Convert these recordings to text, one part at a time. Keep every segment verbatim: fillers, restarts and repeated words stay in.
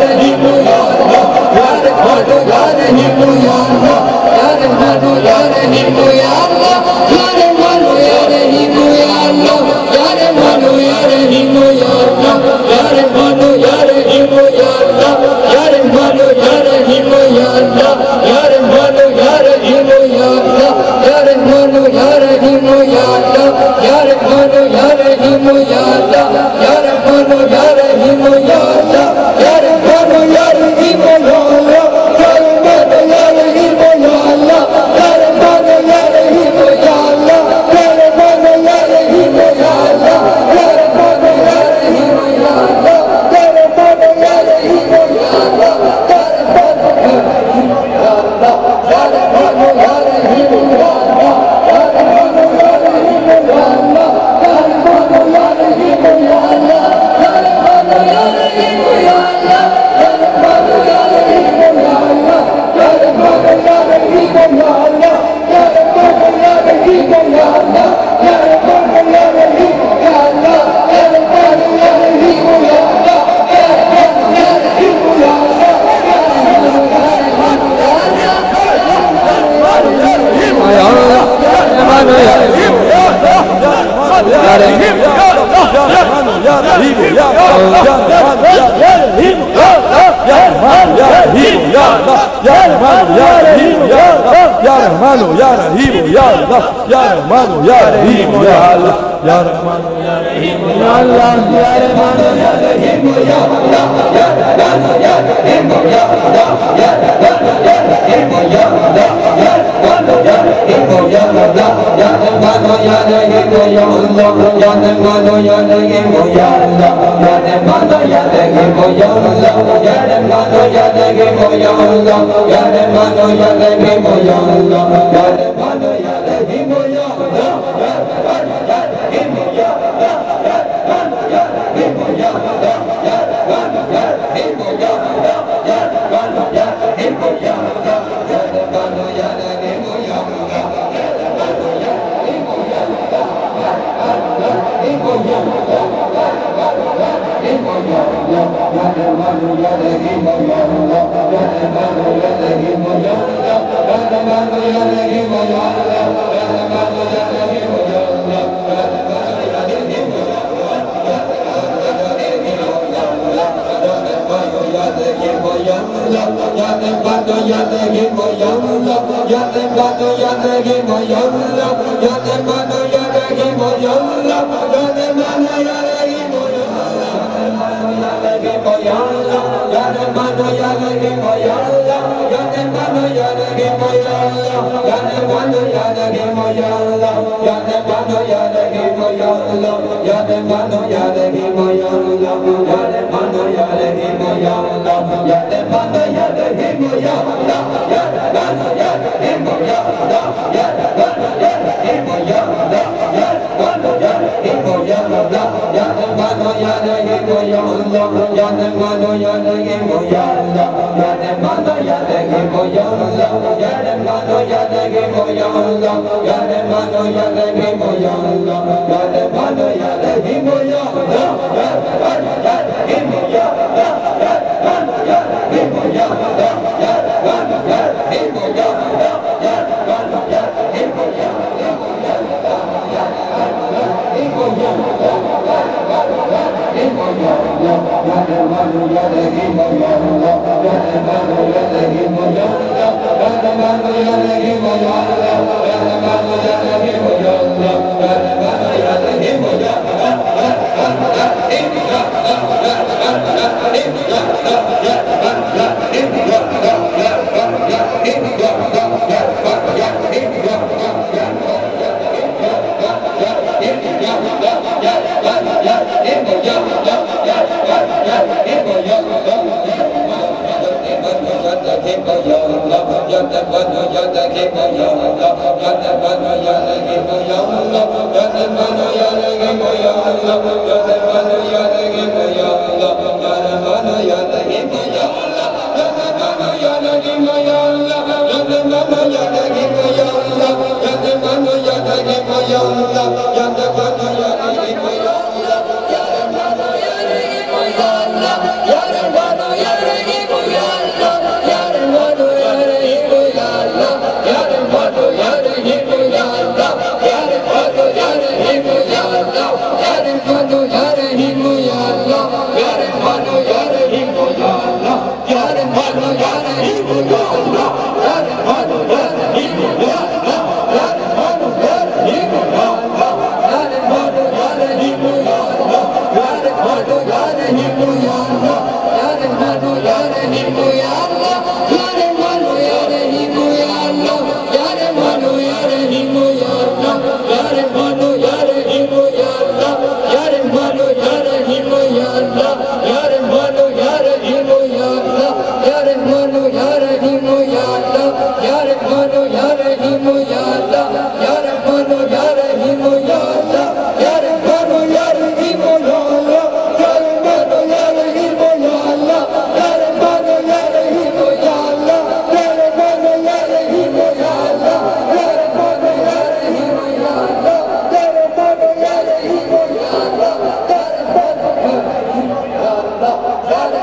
Ya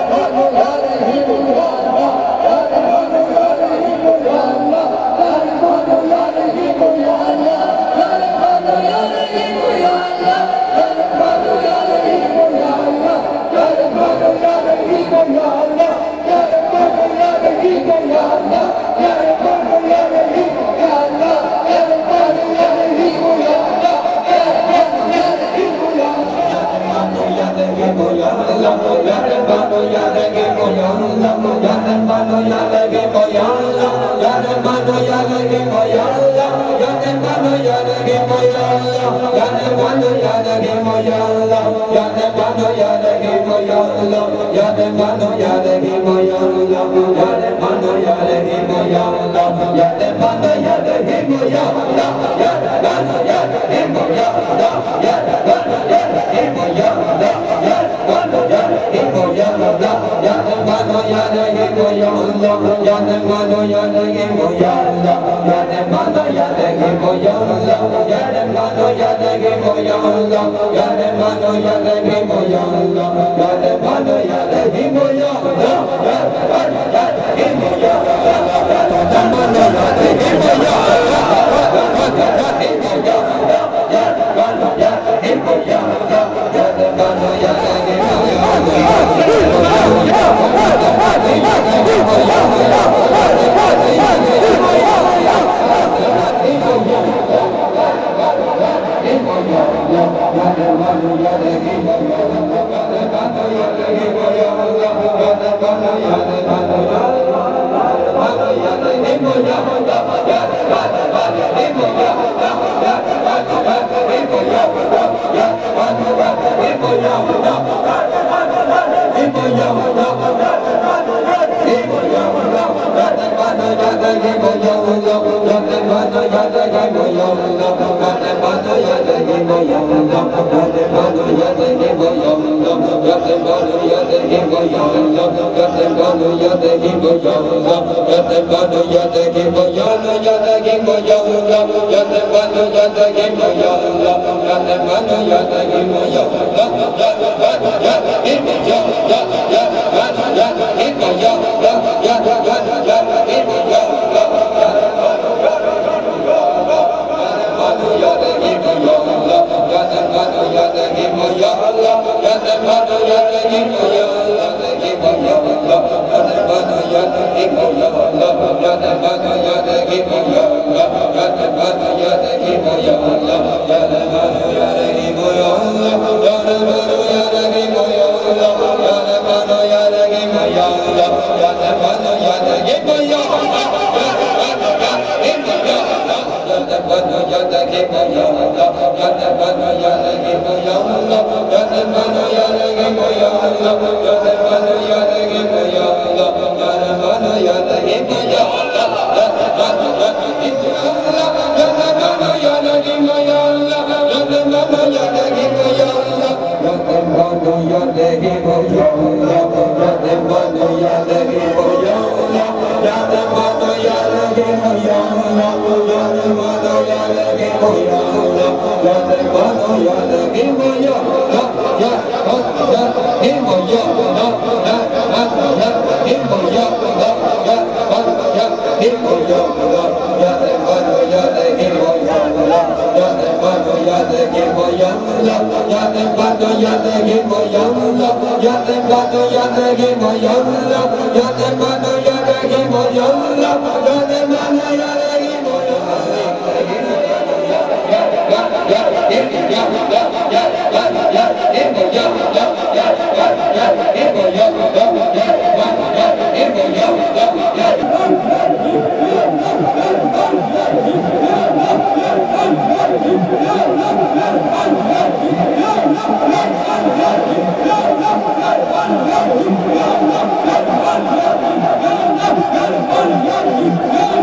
Yeah.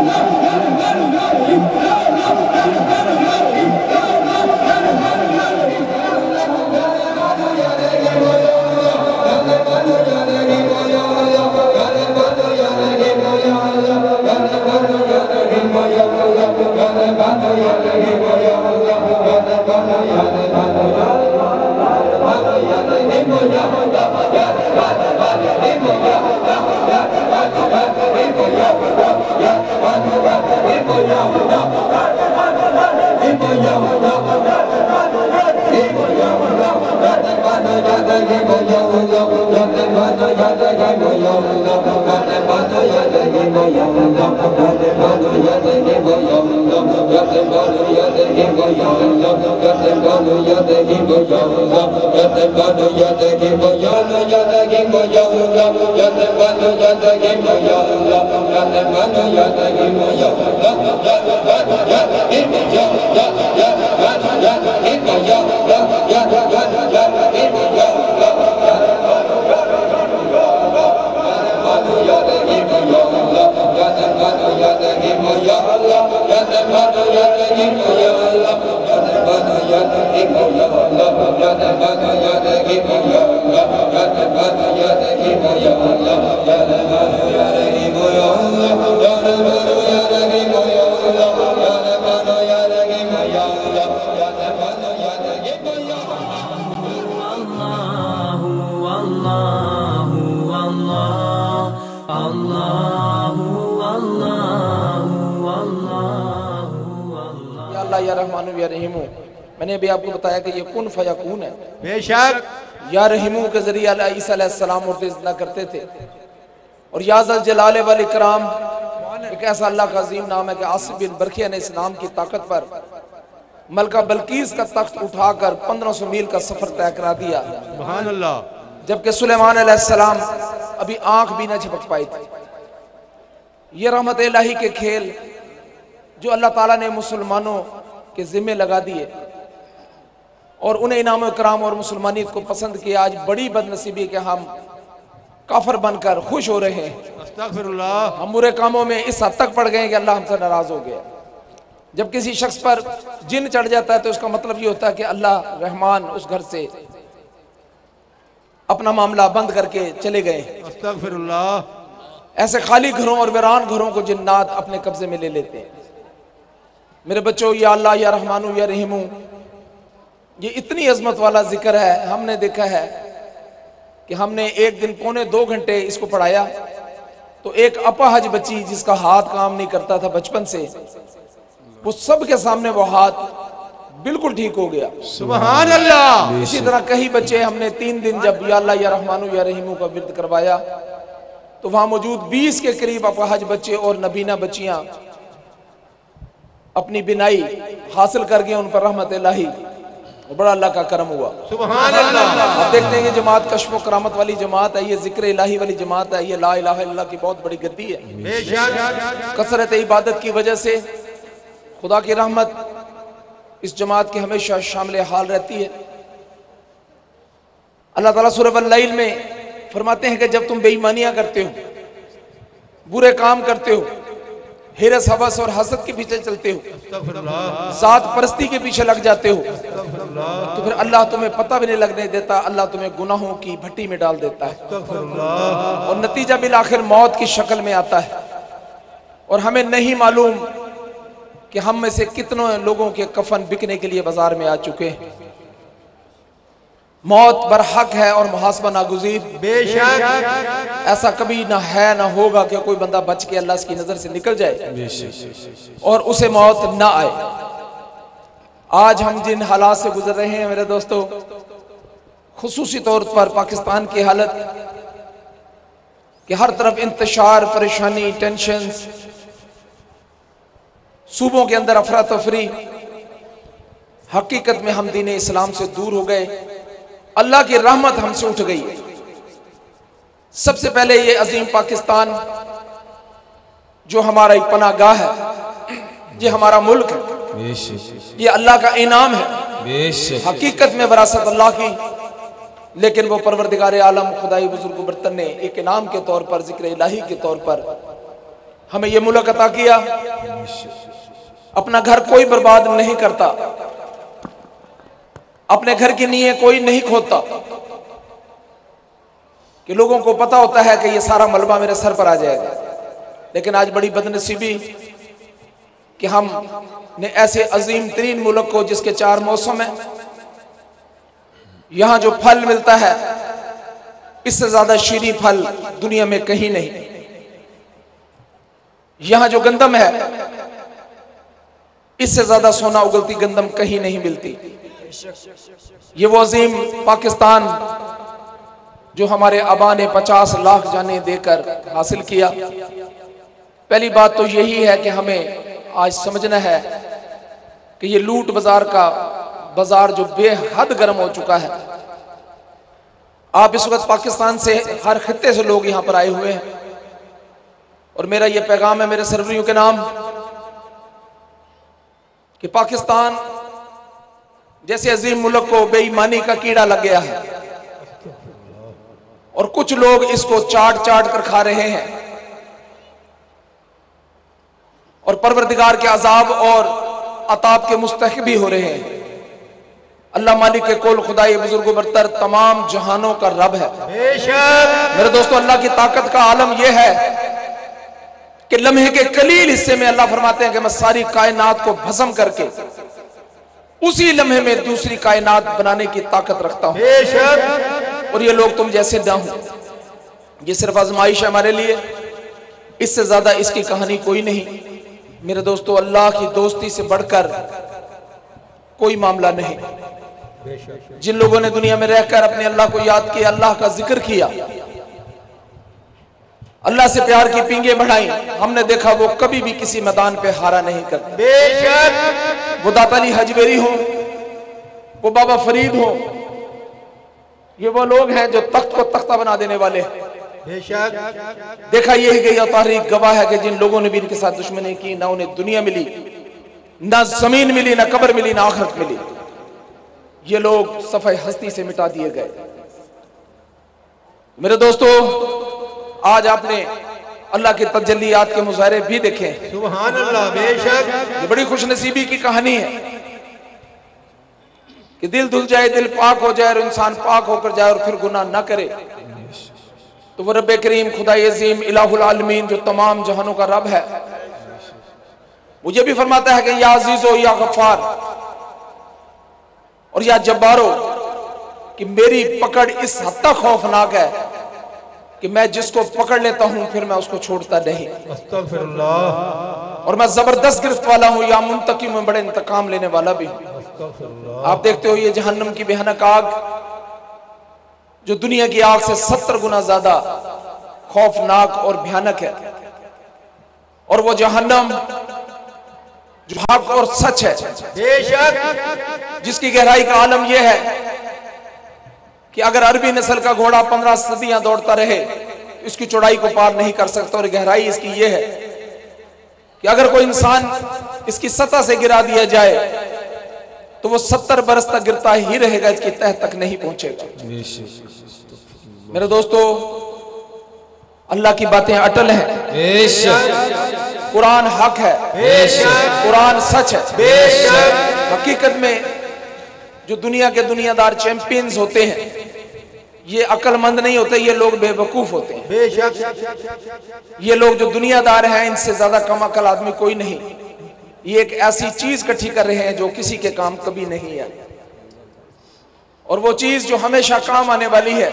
मैंने अभी आपको बताया कि ये कुन फयकून है। बेशक या रहीमू के जरिए ईसा अलैहिस्सलाम मुर्तज़िला करते थे। और या ज़ल जलाल वल इकराम एक ऐसा अल्लाह का अजीम नाम है कि आसिफ बिन बरखिया ने इस नाम की ताकत पर मलका बल्कीस का तख्त उठाकर पंद्रह सौ मील का सफर तय करा दिया। सुभान अल्लाह। जबकि सुलेमान अलैहिस्सलाम अभी आंख भी न झपक पाई थी। ये रहमत इलाही के खेल जो अल्लाह ताला ने मुसलमानों के जिम्मे लगा दिए और उन्हें इनाम इकराम और मुसलमानियत को पसंद किया। आज बड़ी बदनसीबी कि हम काफिर बनकर खुश हो रहे हैं। अस्तगफिरुल्लाह। हम बुरे कामों में इस हद तक पड़ गए कि अल्लाह हमसे नाराज हो गया। जब किसी शख्स पर जिन चढ़ जाता है तो उसका मतलब ये होता है कि अल्लाह रहमान उस घर से अपना मामला बंद करके चले गए। अस्तगफिरुल्लाह। ऐसे खाली घरों और वीरान घरों को जिन्नात अपने कब्जे में ले लेते हैं। मेरे बच्चों, या अल्लाह या रहमानु या रहीमू ये इतनी अजमत वाला जिक्र है। हमने देखा है कि हमने एक दिन पौने दो घंटे इसको पढ़ाया तो एक अपाहज बच्ची जिसका हाथ काम नहीं करता था बचपन से, वो सब के सामने वो हाथ बिल्कुल ठीक हो गया। सुभान अल्लाह। इसी तरह कई बच्चे हमने तीन दिन जब या अल्लाह या रहमानु या रहीमू का विर्द करवाया तो वहां मौजूद बीस के करीब अपाहज बच्चे और नबीना बच्चियां अपनी बिनाई हासिल कर गए। उन पर रहमत इलाही बड़ा अल्लाह का करम हुआ। सुभान अल्लाह। आप देखते हैं कि जमात कश्फ व करामत वाली जमात है, ये जिक्र इलाही वाली जमात है, ये ला इलाहा इल्लल्लाह की बहुत बड़ी गद्दी है। कसरत इबादत की वजह से खुदा की रहमत इस जमात की हमेशा शामिल हाल रहती है। अल्लाह ताला सूरह अल-लैल में फरमाते हैं कि जब तुम बेईमानियां करते हो, बुरे काम करते हो, हिरस हवस और हसद के पीछे चलते हो, जात परस्ती के पीछे लग जाते हो, तो फिर अल्लाह तुम्हें पता भी नहीं लगने देता। अल्लाह तुम्हें गुनाहों की भट्टी में डाल देता है और नतीजा बिल आखिर मौत की शक्ल में आता है। और हमें नहीं मालूम कि हम में से कितनों लोगों के कफन बिकने के लिए बाजार में आ चुके हैं। मौत बरहक है और मुहासबा नागुज़ीर। बेशक ऐसा कभी ना है ना होगा कि कोई बंदा बच के अल्लाह की नजर से निकल जाए और उसे मौत ना आए। आज हम जिन हालात से गुजर रहे हैं मेरे दोस्तों, खुसूसी तौर पर पाकिस्तान की हालत कि हर तरफ इंतशार, परेशानी, टेंशन, सूबों के अंदर अफरा तफरी, हकीकत में हम दीन इस्लाम से दूर हो गए। अल्लाह की रहमत हमसे उठ गई। सबसे पहले ये अजीम पाकिस्तान जो हमारा एक पनागाह है, ये हमारा मुल्क है, ये अल्लाह का इनाम है। हकीकत में विरासत अल्लाह की, लेकिन वो परवरदिगार आलम खुदाई बुजुर्ग बर्तन ने एक इनाम के तौर पर, जिक्र इलाही के तौर पर हमें ये मुल्क अता किया। अपना घर कोई बर्बाद नहीं करता, अपने घर की नींवें कोई नहीं खोदता कि लोगों को पता होता है कि ये सारा मलबा मेरे सर पर आ जाएगा। लेकिन आज बड़ी बदनसीबी कि हम ने ऐसे अजीम तरीन मुल्क को, जिसके चार मौसम है, यहां जो फल मिलता है इससे ज्यादा शीरी फल दुनिया में कहीं नहीं। यहां जो गंदम है, इससे ज्यादा सोना उगलती गंदम कहीं नहीं मिलती। ये वो अजीम पाकिस्तान जो हमारे आबा ने पचास लाख जाने देकर हासिल किया। पहली बात तो यही है कि हमें आज समझना है कि ये लूट बाजार का बाजार जो बेहद गर्म हो चुका है। आप इस वक्त पाकिस्तान से, हर खित्ते से लोग यहां पर आए हुए हैं, और मेरा ये पैगाम है मेरे सरवरियों के नाम कि पाकिस्तान जैसे अजीम मुल्क को बेईमानी का कीड़ा लग गया है और कुछ लोग इसको चाट चाट कर खा रहे हैं, और परवरदिगार के अजाब और अताब के मुस्तहिक भी हो रहे हैं। अल्लाह मालिक के कोल खुदाई बुजुर्ग बरतर तमाम जहानों का रब है। मेरे दोस्तों, अल्लाह की ताकत का आलम यह है कि लम्हे के कलील हिस्से में अल्लाह फरमाते हैं कि मैं सारी कायनात को भस्म करके उसी लम्हे में दूसरी कायनात बनाने की ताकत रखता हूं, और ये लोग तुम जैसे ना हो। ये सिर्फ आजमाइश है हमारे लिए, इससे ज्यादा इसकी कहानी कोई नहीं। मेरे दोस्तों, अल्लाह की दोस्ती से बढ़कर कोई मामला नहीं। जिन लोगों ने दुनिया में रहकर अपने अल्लाह को याद किया, अल्लाह का जिक्र किया, अल्लाह से प्यार की पींगे बढ़ाई, हमने देखा वो कभी भी किसी मैदान पे हारा नहीं करते। वो दाता अली हजवेरी हो, वो बाबा फरीद हो, ये वो लोग हैं जो तख्त को तख्ता बना देने वाले हैं। देखा यही गई तारीख गवाह है कि जिन लोगों ने भी इनके साथ दुश्मनी की, ना उन्हें दुनिया मिली, ना जमीन मिली, ना कब्र मिली, ना आखिरत मिली। ये लोग सफाई हस्ती से मिटा दिए गए। मेरे दोस्तों, आज आपने अल्लाह के तजल्लियात के मुजाहरे भी देखे। सुभान अल्लाह, बेशक ये बड़ी खुशनसीबी की कहानी है कि दिल धुल जाए, दिल पाक हो जाए और इंसान पाक होकर जाए और फिर गुनाह ना करे, तो वो रब्बे करीम खुदाई अजीम इलाहुल आलमीन जो तमाम जहानों का रब है, मुझे भी फरमाता है कि या अजीजो या गफ्फार और या जब्बारो, कि मेरी पकड़ इस हद तक खौफनाक है कि मैं जिसको पकड़ लेता हूं फिर मैं उसको छोड़ता नहीं। अस्तगफिरुल्लाह। और मैं जबरदस्त गिरफ्त वाला हूं, या मुंतकिम में बड़े इंतकाम लेने वाला भी हूं। आप देखते हो ये जहन्नम की भयानक आग जो दुनिया की आग से सत्तर गुना ज्यादा खौफनाक और भयानक है, और वो जहन्नम जो हक और सच है, बेशक जिसकी गहराई का आलम यह है कि अगर अरबी नस्ल का घोड़ा पंद्रह सदियां दौड़ता रहे इसकी चौड़ाई को पार नहीं कर सकता, और गहराई इसकी यह है कि अगर कोई इंसान इसकी सतह से गिरा दिया जाए तो वो सत्तर बरस तक गिरता ही रहेगा, इसकी तह तक नहीं पहुंचेगा। मेरे दोस्तों, अल्लाह की बातें अटल हैं, कुरान हक है, कुरान सच है। हकीकत में जो दुनिया के दुनियादार चैंपियंस होते हैं ये अक्लमंद नहीं होते, ये लोग बेवकूफ होते हैं। बेशक ये लोग जो दुनियादार हैं इनसे ज्यादा कम अकल आदमी कोई नहीं। ये एक ऐसी चीज इकट्ठी कर रहे हैं जो किसी के काम कभी नहीं है, और वो चीज जो हमेशा काम आने वाली है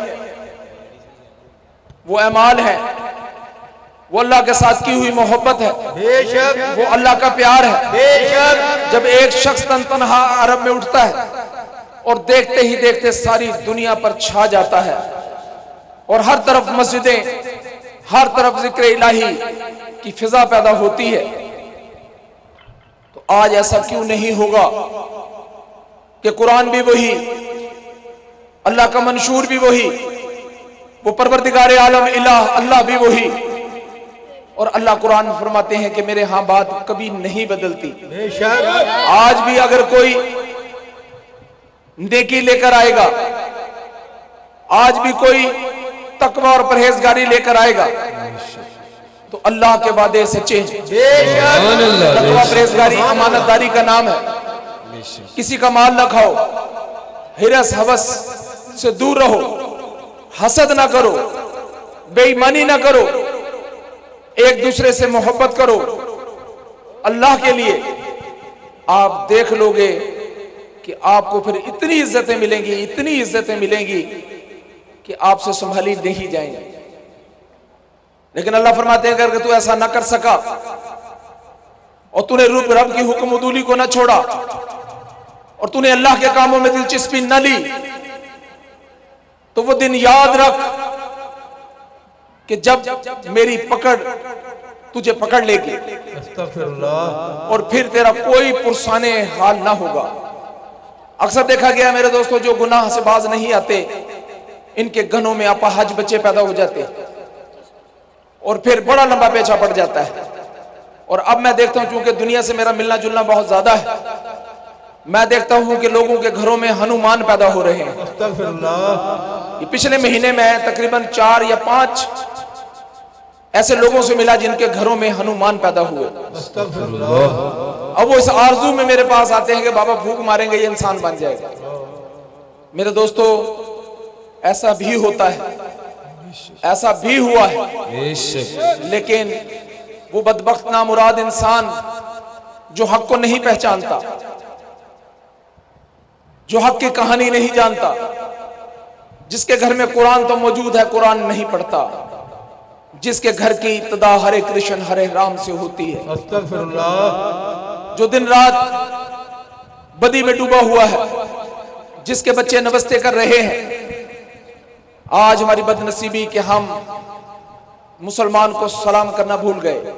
वो अमाल है, वो अल्लाह के साथ की हुई मोहब्बत है, बेशक वो अल्लाह का प्यार है। बेशक जब एक शख्स तन तनहा अरब में उठता है और देखते ही देखते सारी दुनिया पर छा जाता है, और हर तरफ मस्जिदें, हर तरफ जिक्र इलाही की फिजा पैदा होती है, तो आज ऐसा क्यों नहीं होगा कि कुरान भी वही, अल्लाह का मंशूर भी वही, वो परवरदिगार आलम इलाह अल्लाह भी वही, और अल्लाह कुरान में फरमाते हैं कि मेरे यहां बात कभी नहीं बदलती। बेशक आज भी अगर कोई नेकी लेकर आएगा, आज भी कोई तकवा और परहेजगारी लेकर आएगा, तो अल्लाह के वादे सच्चे हैं। तकवा परहेजगारी अमानतदारी का नाम है। किसी का माल न खाओ, हिरस हवस से दूर रहो, हसद ना करो, बेईमानी ना करो, एक दूसरे से मोहब्बत करो। अल्लाह के लिए आप देख लोगे कि आपको फिर इतनी इज्जतें मिलेंगी, इतनी इज्जतें मिलेंगी कि आपसे संभाली नहीं जाएंगे। लेकिन अल्लाह फरमाते हैं अगर तू ऐसा ना कर सका और तूने रूप रब की हुक्म उदूली को ना छोड़ा और तूने अल्लाह के कामों में दिलचस्पी न ली, तो वो दिन याद रख कि जब मेरी पकड़ तुझे पकड़ लेगी और फिर तेरा कोई पुरसाने हाल ना होगा। अक्सर देखा गया मेरे दोस्तों, जो गुनाह से बाज नहीं आते इनके घनों में अपाहज बच्चे पैदा हो जाते और फिर बड़ा लंबा पेचा पड़ जाता है। और अब मैं देखता हूं, चूंकि दुनिया से मेरा मिलना जुलना बहुत ज्यादा है, मैं देखता हूं कि लोगों के घरों में हनुमान पैदा हो रहे हैं। ये पिछले महीने में तकरीबन चार या पांच ऐसे लोगों से मिला जिनके घरों में हनुमान पैदा हुए। अब वो इस आरजू में मेरे पास आते हैं कि बाबा फूंक मारेंगे ये इंसान बन जाएगा। मेरे दोस्तों, ऐसा भी होता है, ऐसा भी हुआ है, लेकिन वो बदबख्त नामुराद इंसान जो हक को नहीं पहचानता, जो हक की कहानी नहीं जानता, जिसके घर में कुरान तो मौजूद है कुरान नहीं पढ़ता, जिसके घर की इब्तिदा हरे कृष्ण हरे राम से होती है, जो दिन रात बदी में डूबा हुआ है, जिसके बच्चे नमस्ते कर रहे हैं। आज हमारी बदनसीबी कि हम मुसलमान को सलाम करना भूल गए।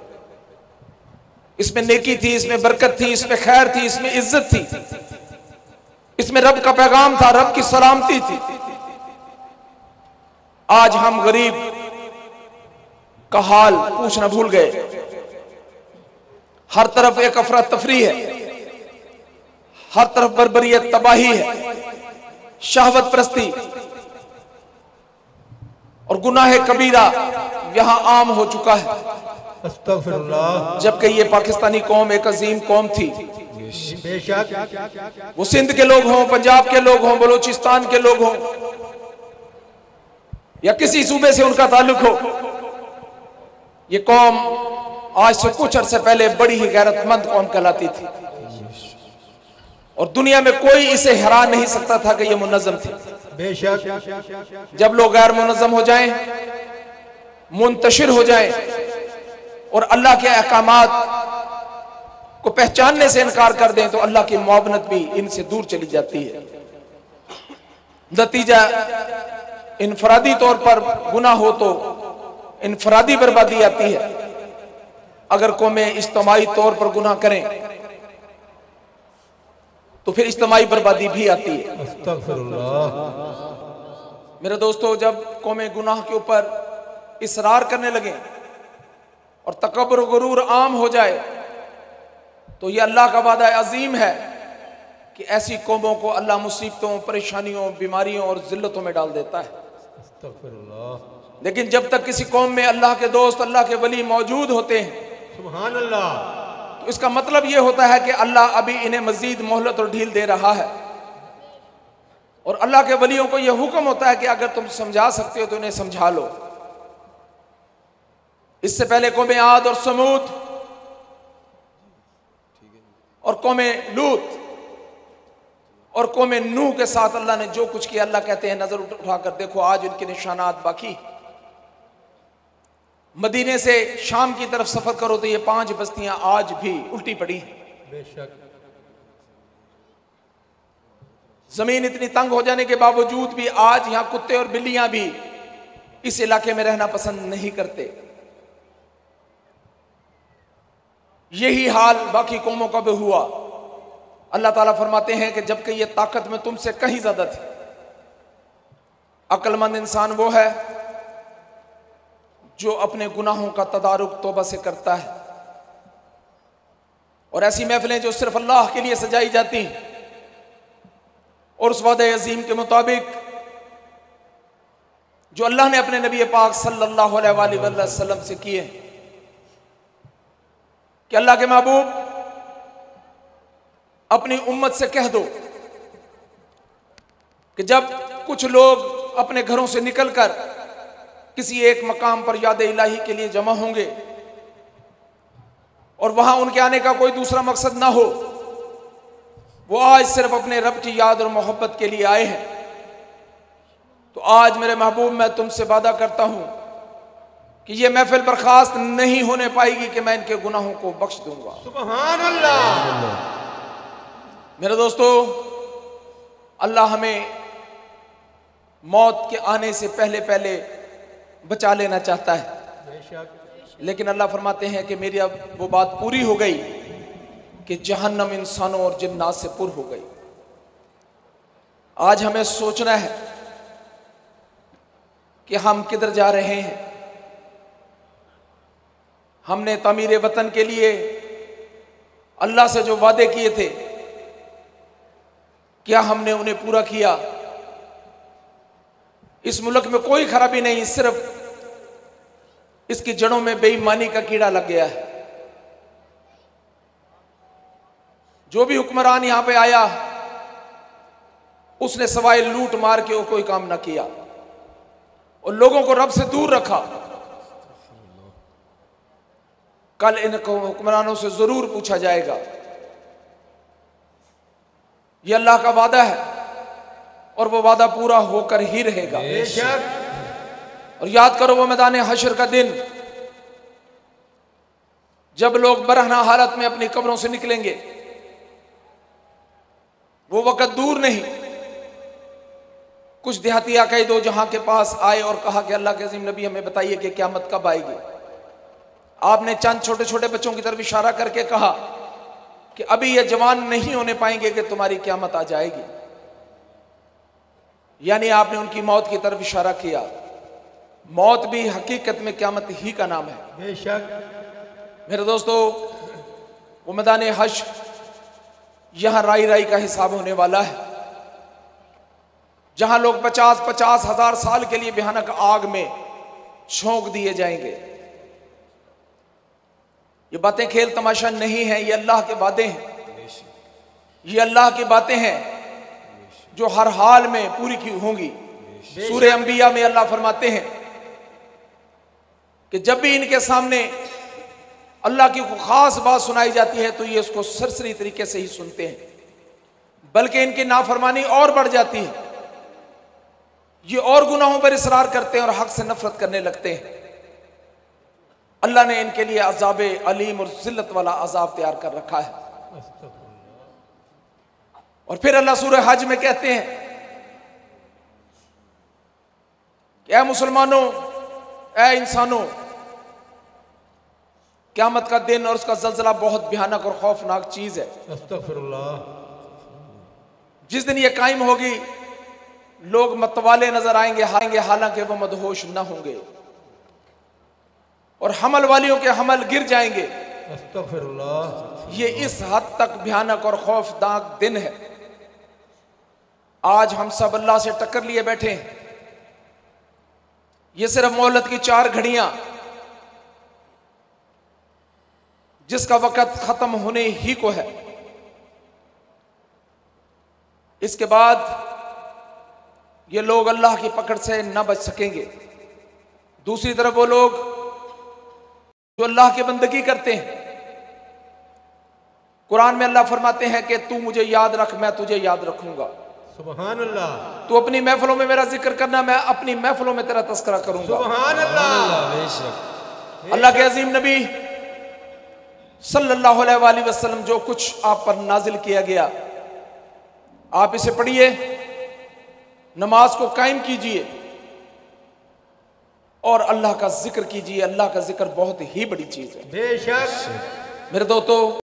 इसमें नेकी थी, इसमें बरकत थी, इसमें खैर थी, इसमें इज्जत थी, इसमें रब का पैगाम था, रब की सलामती थी। आज हम गरीब का हाल पूछना भूल गए। हर तरफ एक अफरा तफरी है, हर तरफ बर्बरियत तबाही है, शहवत परस्ती और गुनाह कबीरा यहां आम हो चुका है। जबकि ये पाकिस्तानी कौम एक अजीम कौम थी। वो सिंध के लोग हों, पंजाब के लोग हों, बलूचिस्तान के लोग हों या किसी सूबे से उनका ताल्लुक हो, ये कौम आज से कुछ अरसे पहले बड़ी ही गैरतमंद कौम कहलाती थी और दुनिया में कोई इसे हरा नहीं सकता था कि ये मुनज़्ज़म थी। बेशक जब लोग गैर मुनज़्ज़म हो जाएं, मुंतशिर हो जाएं और अल्लाह के अहकामात को पहचानने से इनकार कर दें, तो अल्लाह की मुआवनत भी इनसे दूर चली जाती है। नतीजा इनफरादी तौर पर गुनाह हो तो इनफरादी बर्बादी आती है। अगर कौमें इज्तिमाई तौर पर गुनाह करें तो फिर इज्तिमाई बर्बादी भी आती है। मेरे दोस्तों, जब कौमें गुनाह के ऊपर इसरार करने लगे और तकब्बुर और गुरूर आम हो जाए, तो यह अल्लाह का वादा अजीम है कि ऐसी कौमों को अल्लाह मुसीबतों, परेशानियों, बीमारियों और जिल्लतों में डाल देता है। लेकिन जब तक किसी कौम में अल्लाह के दोस्त, अल्लाह के वली मौजूद होते हैं, सुभान अल्लाह, तो इसका मतलब यह होता है कि अल्लाह अभी इन्हें मजीद मोहलत और ढील दे रहा है। और अल्लाह के वलियों को यह हुक्म होता है कि अगर तुम समझा सकते हो तो इन्हें समझा लो। इससे पहले कौमें आद और समूद और कौमें लूत और कौमें नूह के साथ अल्लाह ने जो कुछ किया, अल्लाह कहते हैं नजर उठाकर देखो, आज उनके निशानात बाकी। मदीने से शाम की तरफ सफर करो तो ये पांच बस्तियां आज भी उल्टी पड़ी हैं। बेशक जमीन इतनी तंग हो जाने के बावजूद भी आज यहां कुत्ते और बिल्लियां भी इस इलाके में रहना पसंद नहीं करते। यही हाल बाकी कौमों का भी हुआ। अल्लाह ताला फरमाते हैं कि जबकि ये ताकत में तुमसे कहीं ज्यादा थी। अक्लमंद इंसान वो है जो अपने गुनाहों का तदारुक तौबा से करता है। और ऐसी महफिलें जो सिर्फ अल्लाह के लिए सजाई जाती हैं और उस वादे अजीम के मुताबिक जो अल्लाह ने अपने नबी पाक सल्लल्लाहु अलैहि वसल्लम से किए कि अल्लाह के महबूब अपनी उम्मत से कह दो कि जब कुछ लोग अपने घरों से निकलकर किसी एक मकाम पर याद इलाही के लिए जमा होंगे और वहां उनके आने का कोई दूसरा मकसद ना हो, वो आज सिर्फ अपने रब की याद और मोहब्बत के लिए आए हैं, तो आज मेरे महबूब मैं तुमसे वादा करता हूं कि ये महफिल बर्खास्त नहीं होने पाएगी कि मैं इनके गुनाहों को बख्श दूंगा। सुभान अल्लाह। मेरे दोस्तों, अल्लाह हमें मौत के आने से पहले पहले बचा लेना चाहता है, लेकिन अल्लाह फरमाते हैं कि मेरी अब वो बात पूरी हो गई कि जहन्नम इंसानों और जिन्नात से पुर हो गई। आज हमें सोचना है कि हम किधर जा रहे हैं। हमने तामीर वतन के लिए अल्लाह से जो वादे किए थे, क्या हमने उन्हें पूरा किया? इस मुल्क में कोई खराबी नहीं, सिर्फ इसकी जड़ों में बेईमानी का कीड़ा लग गया है। जो भी हुक्मरान यहां पे आया उसने सवाए लूट मार के वो कोई काम ना किया और लोगों को रब से दूर रखा। कल इन हुक्मरानों से जरूर पूछा जाएगा। यह अल्लाह का वादा है और वो वादा पूरा होकर ही रहेगा। और याद करो वो मैदान हशर का दिन, जब लोग बरहना हालत में अपनी कब्रों से निकलेंगे। वो वक़्त दूर नहीं। कुछ देहाती आकाई दो जहां के पास आए और कहा कि अल्लाह के अज़ीम नबी हमें बताइए कि क़यामत कब आएगी। आपने चंद छोटे छोटे बच्चों की तरफ इशारा करके कहा कि अभी ये जवान नहीं होने पाएंगे कि तुम्हारी क़यामत आ जाएगी। यानी आपने उनकी मौत की तरफ इशारा किया। मौत भी हकीकत में क़यामत ही का नाम है। बेशक मेरे दोस्तों, वो मैदान हश्र, यहां राई राई का हिसाब होने वाला है, जहां लोग पचास पचास हजार साल के लिए भयानक आग में झोंक दिए जाएंगे। ये बातें खेल तमाशा नहीं है, ये अल्लाह के वादे हैं। ये अल्लाह की बातें हैं जो हर हाल में पूरी की होंगी। सूरह अंबिया में अल्लाह फरमाते हैं कि जब भी इनके सामने अल्लाह की कोई खास बात सुनाई जाती है तो ये उसको सरसरी तरीके से ही सुनते हैं, बल्कि इनकी नाफरमानी और बढ़ जाती है। ये और गुनाहों पर इसरार करते हैं और हक से नफरत करने लगते हैं। अल्लाह ने इनके लिए अजाब अलीम और जिल्लत वाला अजाब तैयार कर रखा है। और फिर अल्लाह सूरह हज में कहते हैं कि ऐ मुसलमानों, ऐ इंसानों, क़यामत का दिन और उसका ज़ल्ज़ला बहुत भयानक और खौफनाक चीज है। अस्तगफिरुल्लाह। जिस दिन ये कायम होगी, लोग मतवाले नजर आएंगे आएंगे हालांकि वो मदहोश न होंगे, और हमल वालियों के हमल गिर जाएंगे। अस्तगफिरुल्लाह। ये इस हद तक भयानक और खौफनाक दिन है। आज हम सब अल्लाह से टक्कर लिए बैठे हैं। ये सिर्फ मोहलत की चार घड़ियां, जिसका वक़्त खत्म होने ही को है। इसके बाद ये लोग अल्लाह की पकड़ से न बच सकेंगे। दूसरी तरफ वो लोग जो अल्लाह की बंदगी करते हैं, कुरान में अल्लाह फरमाते हैं कि तू मुझे याद रख, मैं तुझे याद रखूंगा। सुभान अल्लाह। तू अपनी महफिलों में मेरा जिक्र करना, मैं अपनी महफिलों में तेरा तस्करा करूंगा। सुभान अल्लाह। अल्लाह के अजीम नबी सल्लल्लाहु अलैहि वसल्लम जो कुछ आप पर नाजिल किया गया, आप इसे पढ़िए, नमाज को कायम कीजिए और अल्लाह का जिक्र कीजिए। अल्लाह का जिक्र बहुत ही बड़ी चीज है। बेशक मेरे दोस्तों,